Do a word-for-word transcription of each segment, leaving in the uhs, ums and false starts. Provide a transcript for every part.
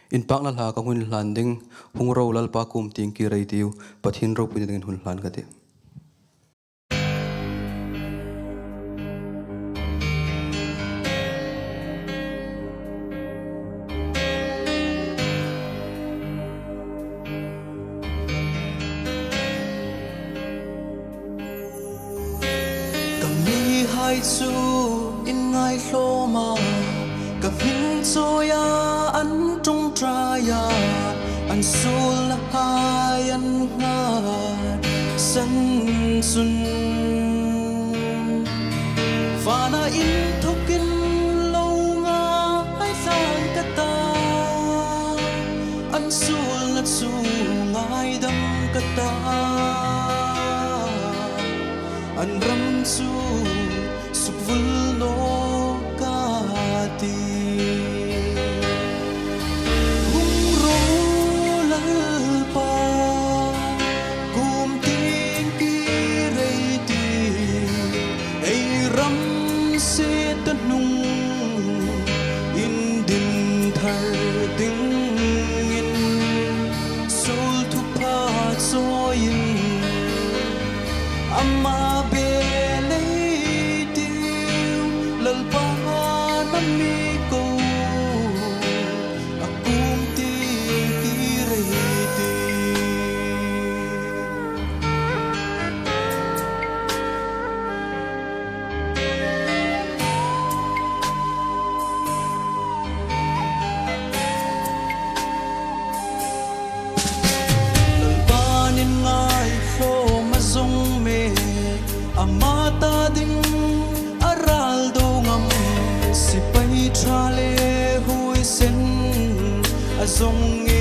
in pak na la ka hun landing hung ro lal pa kum ting ki rei tiu pathin ro pin ding hun lan ka te hai chu in ngai hlo ma ka hin choya an tung traya an sul hai an nga san sun fana in thokin lo nga ai sang ka ta an sul na chu ngai dam ka ta an ram chu Vulno kati hungro lalpa kum ting ki reiti ei ram se tanung in din thar ding in sul thu pa soin amma be amata ding aral do ngam si pai trale hui sen azong ngi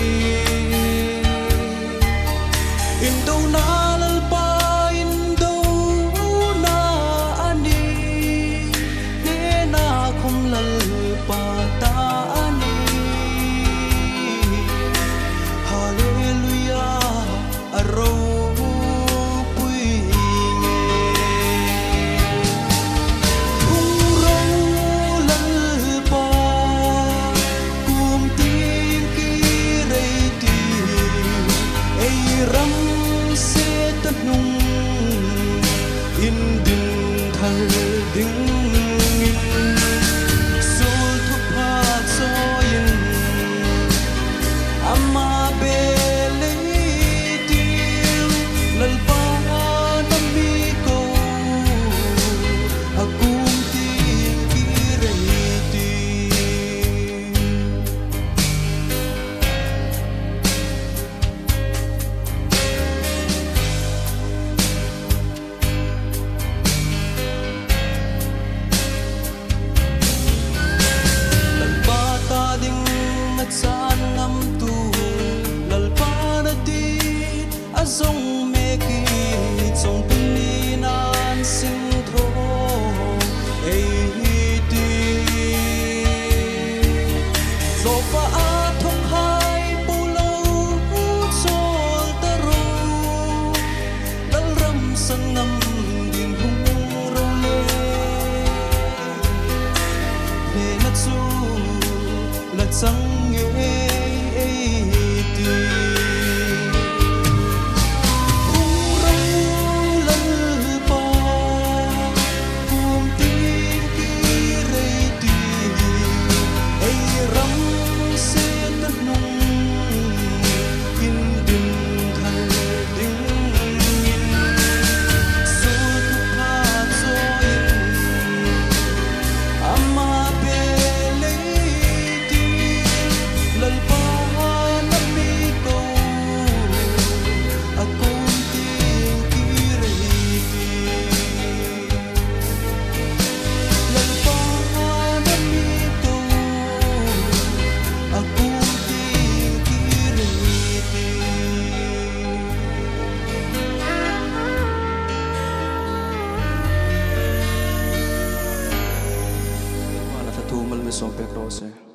indo na lal pa indo na ani ne na khum lal pa ta ani hallelujah aro Azong meki trong pininan sintro ei ti so pa athong hai pulo sol taro lal ram sangam din hung ro le le na chu la chang ei ti Son Pedro se